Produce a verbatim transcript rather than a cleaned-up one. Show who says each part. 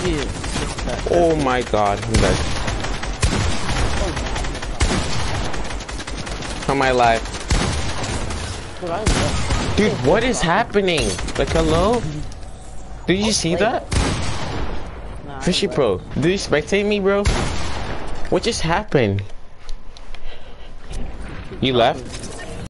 Speaker 1: Shit.
Speaker 2: Oh my god, I'm dead. How am I alive? Dude, what is happening? Like, hello? Did you see that? Fishy Pro, did you spectate me, bro? What just happened? You left?